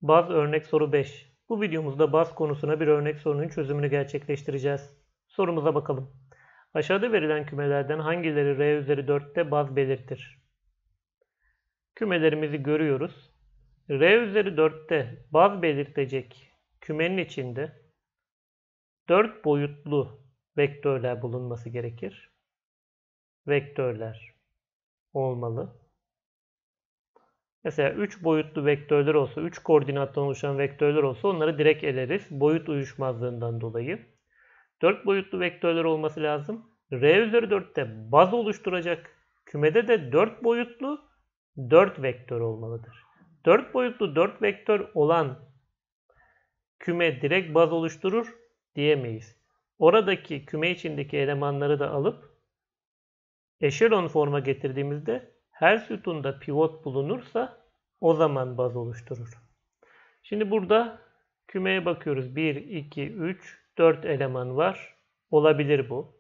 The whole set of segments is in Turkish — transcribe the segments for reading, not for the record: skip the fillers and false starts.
Baz örnek soru 5. Bu videomuzda baz konusuna bir örnek sorunun çözümünü gerçekleştireceğiz. Sorumuza bakalım. Aşağıda verilen kümelerden hangileri R üzeri 4'te baz belirtir? Kümelerimizi görüyoruz. R üzeri 4'te baz belirtecek kümenin içinde 4 boyutlu vektörler bulunması gerekir. Vektörler olmalı. Mesela 3 boyutlu vektörler olsa, 3 koordinattan oluşan vektörler olsa onları direkt eleriz. Boyut uyuşmazlığından dolayı. 4 boyutlu vektörler olması lazım. R üzeri 4'te baz oluşturacak kümede de 4 boyutlu 4 vektör olmalıdır. 4 boyutlu 4 vektör olan küme direkt baz oluşturur diyemeyiz. Oradaki küme içindeki elemanları da alıp eşelon forma getirdiğimizde her sütunda pivot bulunursa o zaman baz oluşturur. Şimdi burada kümeye bakıyoruz. 1, 2, 3, 4 eleman var. Olabilir bu.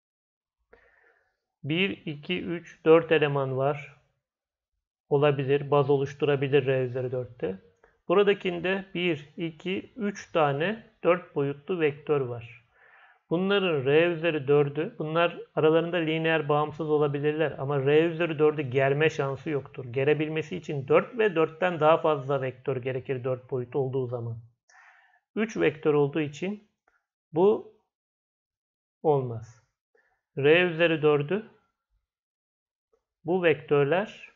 1, 2, 3, 4 eleman var. Olabilir. Baz oluşturabilir R üzeri 4'te. Buradakinde 1, 2, 3 tane 4 boyutlu vektör var. Bunların R üzeri 4'ü, bunlar aralarında lineer bağımsız olabilirler ama R üzeri 4'ü germe şansı yoktur. Gerebilmesi için 4 ve 4'ten daha fazla vektör gerekir 4 boyut olduğu zaman. 3 vektör olduğu için bu olmaz. R üzeri 4'ü bu vektörler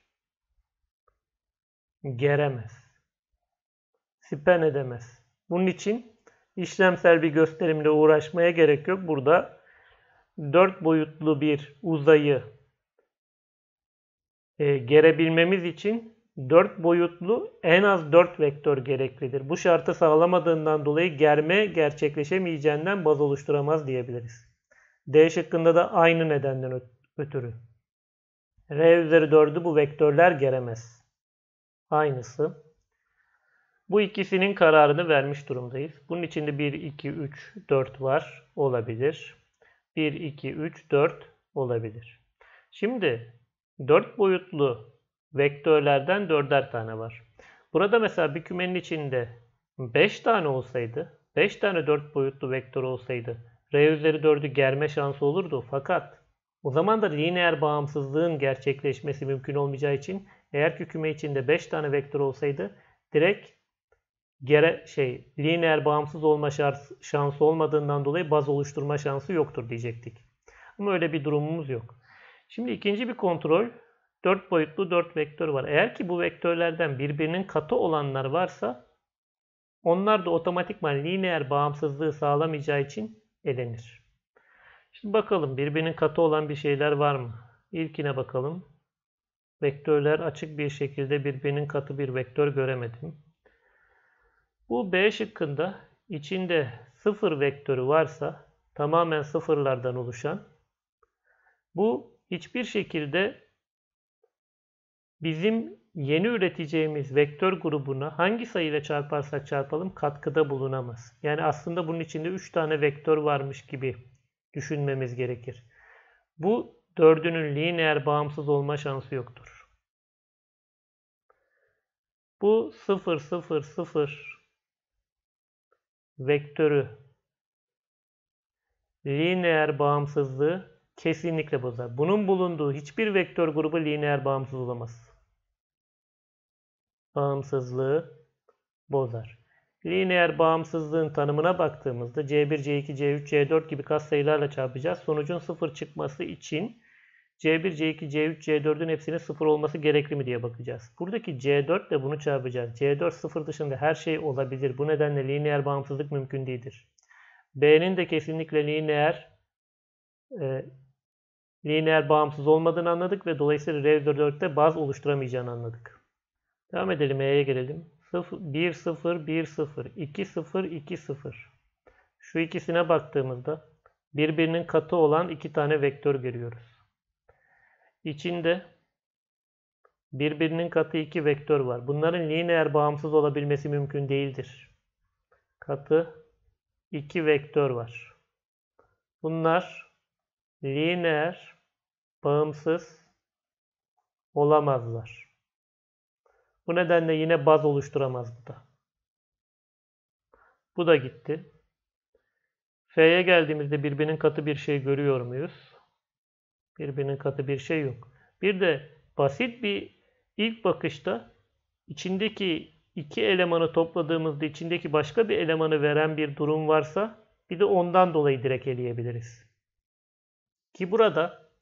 geremez. Span edemez. Bunun için işlemsel bir gösterimle uğraşmaya gerek yok. Burada 4 boyutlu bir uzayı gerebilmemiz için 4 boyutlu en az 4 vektör gereklidir. Bu şartı sağlamadığından dolayı germe gerçekleşemeyeceğinden baz oluşturamaz diyebiliriz. D şıkkında da aynı nedenden ötürü. R üzeri 4'ü bu vektörler geremez. Aynısı. Bu ikisinin kararını vermiş durumdayız. Bunun içinde 1, 2, 3, 4 var. Olabilir. 1, 2, 3, 4 olabilir. Şimdi 4 boyutlu vektörlerden 4'er tane var. Burada mesela bir kümenin içinde 5 tane olsaydı, 5 tane 4 boyutlu vektör olsaydı R üzeri 4'ü germe şansı olurdu. Fakat o zaman da lineer bağımsızlığın gerçekleşmesi mümkün olmayacağı için eğer ki küme içinde 5 tane vektör olsaydı direkt lineer bağımsız olma şansı olmadığından dolayı baz oluşturma şansı yoktur diyecektik. Ama öyle bir durumumuz yok. Şimdi ikinci bir kontrol. 4 boyutlu 4 vektör var. Eğer ki bu vektörlerden birbirinin katı olanlar varsa onlar da otomatikman lineer bağımsızlığı sağlamayacağı için elenir. Şimdi bakalım birbirinin katı olan bir şeyler var mı? İlkine bakalım. Vektörler açık bir şekilde birbirinin katı bir vektör göremedim. Bu B şıkkında içinde 0 vektörü varsa tamamen sıfırlardan oluşan bu hiçbir şekilde bizim yeni üreteceğimiz vektör grubuna hangi sayıyla çarparsak çarpalım katkıda bulunamaz. Yani aslında bunun içinde 3 tane vektör varmış gibi düşünmemiz gerekir. Bu dördünün lineer bağımsız olma şansı yoktur. Bu 0, 0, 0 vektörü lineer bağımsızlığı kesinlikle bozar. Bunun bulunduğu hiçbir vektör grubu lineer bağımsız olamaz. Bağımsızlığı bozar. Lineer bağımsızlığın tanımına baktığımızda C1, C2, C3, C4 gibi katsayılarla çarpacağız. Sonucun 0 çıkması için C1, C2, C3, C4'ün hepsinin 0 olması gerekli mi diye bakacağız. Buradaki C4 ile bunu çarpacağız. C4 0 dışında her şey olabilir. Bu nedenle lineer bağımsızlık mümkün değildir. B'nin de kesinlikle lineer bağımsız olmadığını anladık ve dolayısıyla R üzeri 4'te baz oluşturamayacağını anladık. Devam edelim. E'ye gelelim. 1, 0, 1, 0, 2, 0, 2, 0. Şu ikisine baktığımızda birbirinin katı olan iki tane vektör görüyoruz. İçinde birbirinin katı iki vektör var. Bunların lineer bağımsız olabilmesi mümkün değildir. Katı iki vektör var. Bunlar lineer bağımsız olamazlar. Bu nedenle yine baz oluşturamaz bu da. Bu da gitti. F'ye geldiğimizde birbirinin katı bir şey görüyor muyuz? Birbirinin katı bir şey yok. Bir de basit bir ilk bakışta içindeki iki elemanı topladığımızda içindeki başka bir elemanı veren bir durum varsa bir de ondan dolayı direkt eleyebiliriz. Ki burada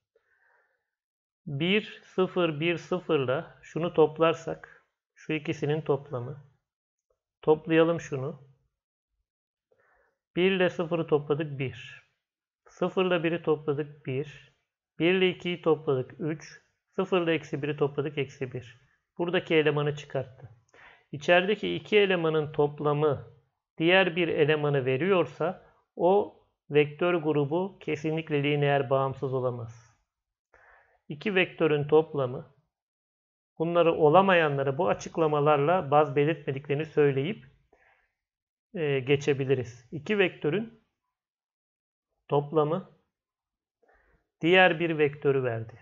1, 0, 1, 0 ile şunu toplarsak şu ikisinin toplamı. Toplayalım şunu. 1 ile 0'ı topladık 1. 0 ile 1'i topladık 1. 1 ile 2'yi topladık 3. 0 ile eksi 1'i topladık eksi 1. Buradaki elemanı çıkarttı. İçerideki iki elemanın toplamı diğer bir elemanı veriyorsa o vektör grubu kesinlikle lineer bağımsız olamaz. İki vektörün toplamı, bunları olamayanları bu açıklamalarla baz belirtmediklerini söyleyip geçebiliriz. İki vektörün toplamı diğer bir vektörü verdi.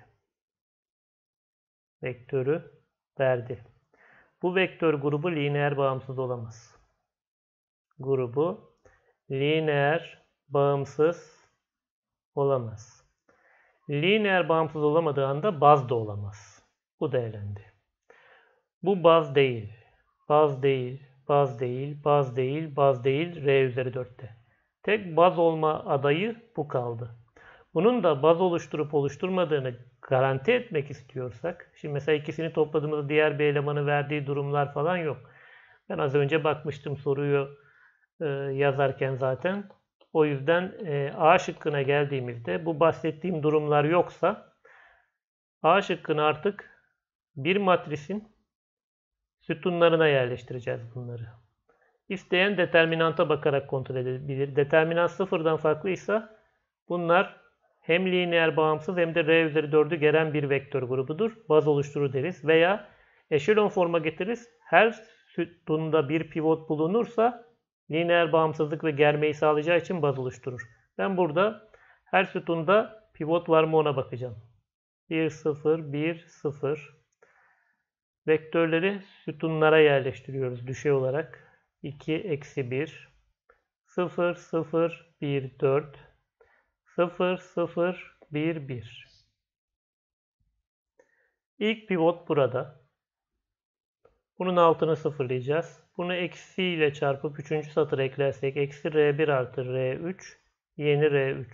Vektörü verdi. Bu vektör grubu lineer bağımsız olamaz. Grubu lineer bağımsız olamaz. Lineer bağımsız olamadığı anda baz da olamaz. Bu da elendi. Bu baz değil. Baz değil. Baz değil. Baz değil. Baz değil. R üzeri 4'te. Tek baz olma adayı bu kaldı. Bunun da baz oluşturup oluşturmadığını garanti etmek istiyorsak, şimdi mesela ikisini topladığımızda diğer bir elemanı verdiği durumlar falan yok. Ben az önce bakmıştım soruyu yazarken zaten. O yüzden A şıkkına geldiğimizde bu bahsettiğim durumlar yoksa A şıkkını artık bir matrisin sütunlarına yerleştireceğiz bunları. İsteyen determinanta bakarak kontrol edebilir. Determinant sıfırdan farklıysa bunlar hem lineer bağımsız hem de R üzeri 4'ü gelen bir vektör grubudur. Baz oluşturur deriz. Veya eşelon forma getiririz. Her sütunda bir pivot bulunursa lineer bağımsızlık ve germeyi sağlayacağı için baz oluşturur. Ben burada her sütunda pivot var mı ona bakacağım. 1, 0, 1, 0. Vektörleri sütunlara yerleştiriyoruz düşey olarak. 2, eksi 1. 0, 0, 1, 4. 0, 0, 1, 1. İlk pivot burada. Bunun altını sıfırlayacağız. Bunu eksi ile çarpıp 3. satıra eklersek eksi R1 artı R3 yeni R3.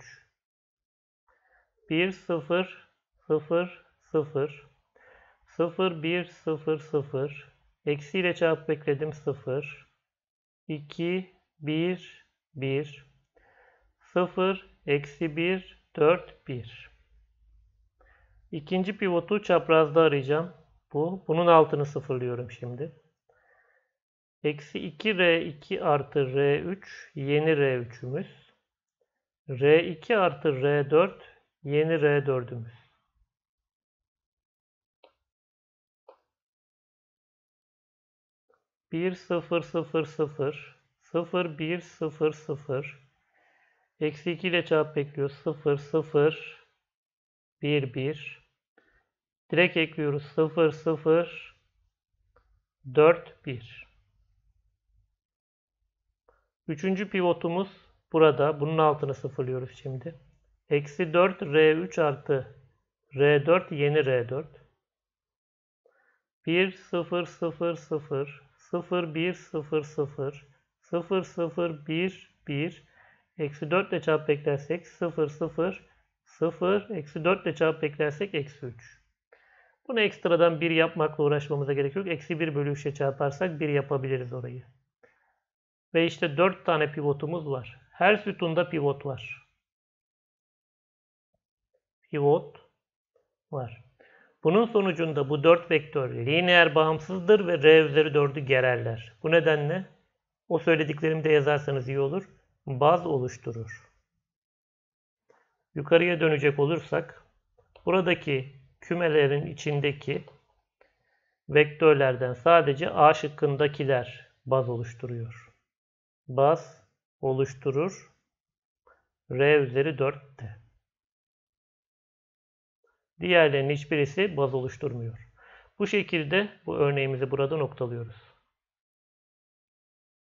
1, 0, 0, 0. 0, 1, 0, 0. Eksi ile çarpıp ekledim 0. 2, 1, 1. 0, eksi 1, 4, 1. İkinci pivotu çaprazda arayacağım. Bunun altını sıfırlıyorum şimdi. Eksi 2R2 artı R3 yeni R3'ümüz. R2 artı R4 yeni R4'ümüz. Bir 0 0 0 0 1 0 0 eksi 2 ile çarpıp ekliyoruz. 0 0 1 1 direkt ekliyoruz. 0 0 4 1. Üçüncü pivotumuz burada. Bunun altını sıfırlıyoruz şimdi. Eksi 4 R3 artı R4 yeni R4. 1 0 0 0 0 1 0 0 0 0 1 1 eksi 4 ile çarpıp eklersek 0 0 0 eksi 4 ile çarpıp eklersek eksi 3. Bunu ekstradan 1 yapmakla uğraşmamıza gerek yok. Eksi 1 bölü 3'e çarparsak 1 yapabiliriz orayı. Ve işte 4 tane pivotumuz var. Her sütunda pivot var. Pivot var. Bunun sonucunda bu 4 vektör lineer bağımsızdır ve R üzeri 4'ü gererler. Bu nedenle o söylediklerimi de yazarsanız iyi olur. Baz oluşturur. Yukarıya dönecek olursak buradaki kümelerin içindeki vektörlerden sadece A şıkkındakiler baz oluşturuyor. Baz oluşturur R üzeri 4'te. Diğerlerinin hiçbirisi baz oluşturmuyor. Bu şekilde bu örneğimizi burada noktalıyoruz.